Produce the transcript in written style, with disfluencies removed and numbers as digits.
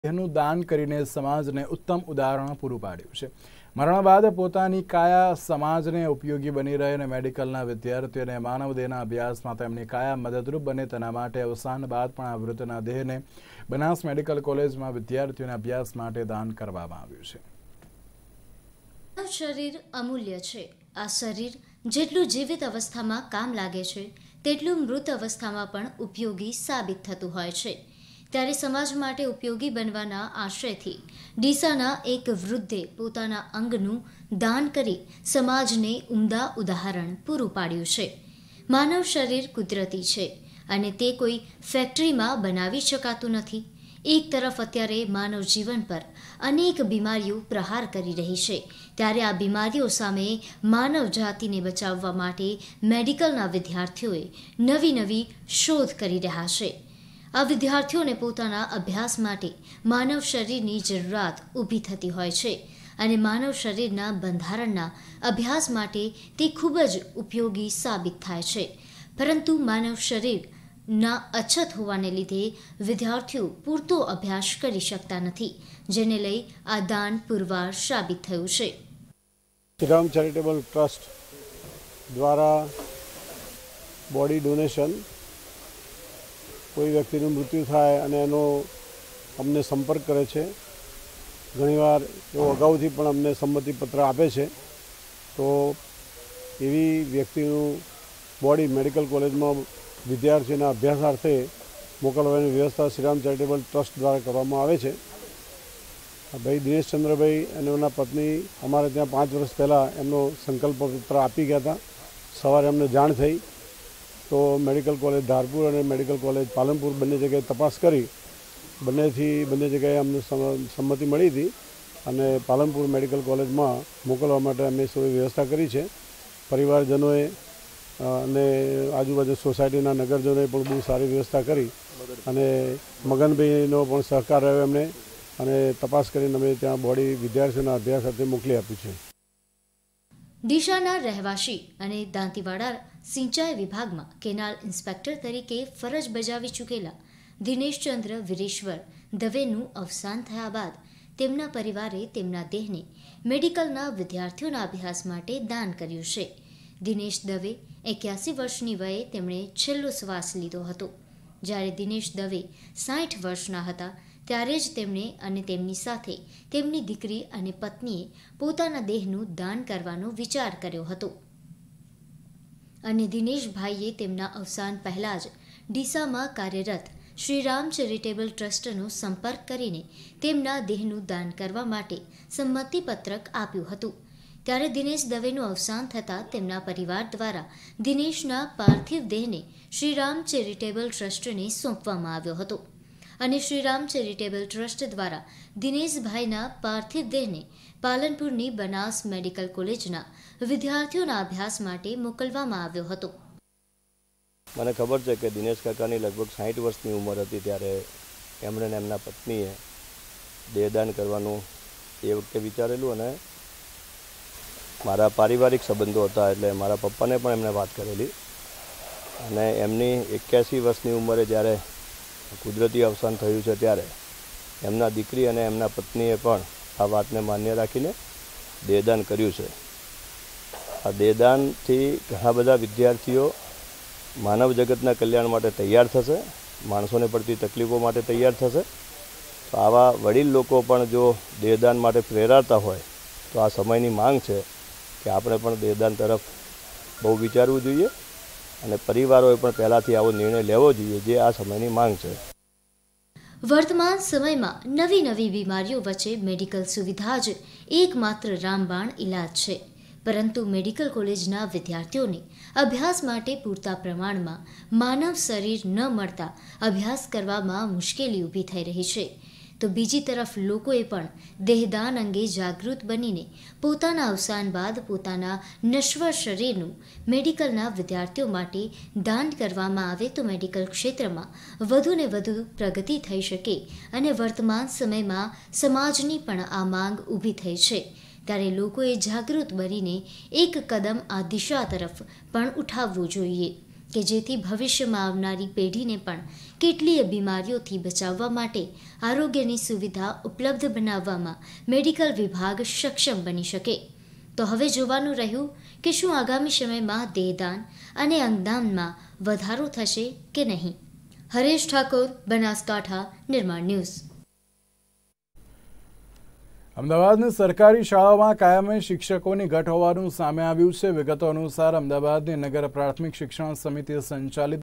એનું દાન કરીને સમાજને ઉત્તમ ઉદાહરણ પૂરું પાડ્યું છે। મરણ બાદ પોતાની કાયા સમાજને ઉપયોગી બની રહે અને મેડિકલના વિદ્યાર્થીઓને માનવ દેહના અભ્યાસમાં તેમની કાયા મદદરૂપ બને તેના માટે અવસાન બાદ પણ આ વૃદ્ધના દેહને બનાસ મેડિકલ કોલેજમાં વિદ્યાર્થીઓના અભ્યાસ માટે દાન કરવામાં આવ્યું છે। શરીર અમૂલ્ય છે। આ શરીર જેટલું જીવિત અવસ્થામાં કામ લાગે છે તેટલું મૃત અવસ્થામાં પણ ઉપયોગી સાબિત થતું હોય છે। ત્યારે સમાજ માટે ઉપયોગી બનવાના આશયથી ડીસાના એક વૃદ્ધે પોતાના અંગનું દાન કરી સમાજને ઉમદા ઉદાહરણ પૂરું પાડ્યું છે। માનવ શરીર કુદરતી છે અને તે કોઈ ફેક્ટરીમાં બનાવી શકાતું નથી। એક તરફ અત્યારે માનવ જીવન પર અનેક બીમારીઓ પ્રહાર કરી રહી છે, ત્યારે આ બીમારીઓ સામે માનવ જાતિને બચાવવા માટે મેડિકલના વિદ્યાર્થીઓએ નવી નવી શોધ કરી રહ્યા છે। આ વિદ્યાર્થીઓને પોતાના અભ્યાસ માટે માનવ શરીરની જરૂરિયાત ઊભી થતી હોય છે અને માનવ શરીરના બંધારણના અભ્યાસ માટે તે ખૂબ જ ઉપયોગી સાબિત થાય છે, પરંતુ માનવ શરીરના અછત હોવાને લીધે વિદ્યાર્થીઓ પૂરતો અભ્યાસ કરી શકતા નથી, જેને લઈ આ દાન પુરવાર સાબિત થયું છે। શ્રીરામ ચેરિટેબલ ટ્રસ્ટ દ્વારા બોડી ડોનેશન કોઈ વ્યક્તિનું મૃત્યુ થાય અને એનો અમને સંપર્ક કરે છે। ઘણીવાર એવો અગાઉથી પણ અમને સંમતિપત્ર આપે છે, તો એવી વ્યક્તિનું બોડી મેડિકલ કોલેજમાં વિદ્યાર્થીઓના અભ્યાસાર્થે મોકલવાની વ્યવસ્થા શ્રીરામ ચેરિટેબલ ટ્રસ્ટ દ્વારા કરવામાં આવે છે। ભાઈ દિનેશચંદ્રભાઈ અને એમના પત્ની અમારે ત્યાં 5 વર્ષ પહેલાં એમનો સંકલ્પપત્ર આપી ગયા હતા। સવારે અમને જાણ થઈ તો મેડિકલ કોલેજ ધારપુર અને મેડિકલ કોલેજ પાલનપુર બંને જગ્યાએ તપાસ કરી બંને જગ્યાએ અમને સંમતિ મળી હતી અને પાલનપુર મેડિકલ કોલેજમાં મોકલવા માટે અમે સૌએ વ્યવસ્થા કરી છે। પરિવારજનોએ અને આજુબાજુ સોસાયટીના નગરજનોએ પણ બહુ સારી વ્યવસ્થા કરી અને મગનભાઈનો પણ સહકાર રહ્યો એમને, અને તપાસ કરીને અમે ત્યાં બોડી વિદ્યાર્થીઓના અભ્યાસ અર્થે મોકલી આપ્યું છે। ડીસાના રહેવાસી અને દાંતીવાડા સિંચાઈ વિભાગમાં કેનાલ ઇન્સ્પેક્ટર તરીકે ફરજ બજાવી ચૂકેલા દિનેશચંદ્ર વીરેશ્વર દવેનું અવસાન થયા બાદ તેમના પરિવારે તેમના દેહને મેડિકલના વિદ્યાર્થીઓના અભ્યાસ માટે દાન કર્યું છે। દિનેશ દવે 81 વર્ષની વયે તેમણે છેલ્લો શ્વાસ લીધો હતો। જ્યારે દિનેશ દવે 60 વર્ષના હતા ત્યારે જ તેમણે અને તેમની સાથે તેમની દીકરી અને પત્નીએ પોતાના દેહનું દાન કરવાનો વિચાર કર્યો હતો અને દિનેશભાઈએ તેમના અવસાન પહેલાં જ ડીસામાં કાર્યરત શ્રીરામ ચેરિટેબલ ટ્રસ્ટનો સંપર્ક કરીને તેમના દેહનું દાન કરવા માટે સંમતિપત્રક આપ્યું હતું। ત્યારે દિનેશ દવેનું અવસાન થતાં તેમના પરિવાર દ્વારા દિનેશના પાર્થિવ દેહને શ્રીરામ ચેરિટેબલ ટ્રસ્ટને સોંપવામાં આવ્યો હતો અને શ્રીરામ ચેરિટેબલ ટ્રસ્ટ દ્વારા દિનેશભાઈના પાર્થિવ દેહને પાલનપુરની બનાસ મેડિકલ કોલેજના વિદ્યાર્થીઓના અભ્યાસ માટે મોકલવામાં આવ્યો હતો। મને ખબર છે કે દિનેશ કાકાની લગભગ 60 વર્ષની ઉંમર હતી ત્યારે એમણે ને એમના પત્નીએ દેહદાન કરવાનું એ વખતે વિચારેલું અને મારા પારિવારિક સંબંધો હતા એટલે મારા પપ્પાને પણ એમણે વાત કરેલી અને એમની 81 વર્ષની ઉંમરે જ્યારે કુદરતી અવસાન થયું છે ત્યારે એમના દીકરી અને એમના પત્નીએ પણ આ વાતને માન્ય રાખીને દેહદાન કર્યું છે। આ દેહદાનથી ઘણા બધા વિદ્યાર્થીઓ માનવ જગતના કલ્યાણ માટે તૈયાર થશે, માણસોને પડતી તકલીફો માટે તૈયાર થશે। તો આવા વડીલ લોકો પણ જો દેહદાન માટે પ્રેરાતા હોય તો આ સમયની માંગ છે કે આપણે પણ દેહદાન તરફ બહુ વિચારવું જોઈએ અને પરિવારોએ પણ પહેલાંથી આવો નિર્ણય લેવો જોઈએ, જે આ સમયની માંગ છે। વર્તમાન સમયમાં નવી બીમારીઓ વચ્ચે મેડિકલ સુવિધા જ એકમાત્ર રામબાણ ઇલાજ છે, પરંતુ મેડિકલ કોલેજના વિદ્યાર્થીઓને અભ્યાસ માટે પૂરતા પ્રમાણમાં માનવ શરીર ન મળતા અભ્યાસ કરવામાં મુશ્કેલી ઊભી થઈ રહી છે। તો બીજી તરફ લોકોએ પણ દેહદાન અંગે જાગૃત બનીને પોતાના અવસાન બાદ પોતાના નશ્વર શરીરનું મેડિકલના વિદ્યાર્થીઓ માટે દાન કરવામાં આવે તો મેડિકલ ક્ષેત્રમાં વધુને વધુ પ્રગતિ થઈ શકે અને વર્તમાન સમયમાં સમાજની પણ આ માંગ ઊભી થઈ છે, ત્યારે લોકોએ જાગૃત બનીને એક કદમ આ દિશા તરફ પણ ઉઠાવવું જોઈએ। કે જેથી ભવિષ્યમાં આવનારી પેઢીને પણ કેટલીય બીમારીઓથી બચાવવા માટે આરોગ્યની સુવિધા ઉપલબ્ધ બનાવવામાં મેડિકલ વિભાગ સક્ષમ બની શકે. તો હવે જોવાનું રહ્યું કે શું આગામી સમયમાં દેહદાન અને અંગદાનમાં વધારો થશે કે નહીં. હરેશ ઠાકોર, બનાસકાંઠા, નિર્માણ ન્યૂઝ. અમદાવાદની સરકારી શાળાઓમાં કાયમી શિક્ષકોની ઘટ હોવાનું સામે આવ્યું છે. વિગતો અનુસાર અમદાવાદની નગર પ્રાથમિક શિક્ષણ સમિતિ સંચાલિત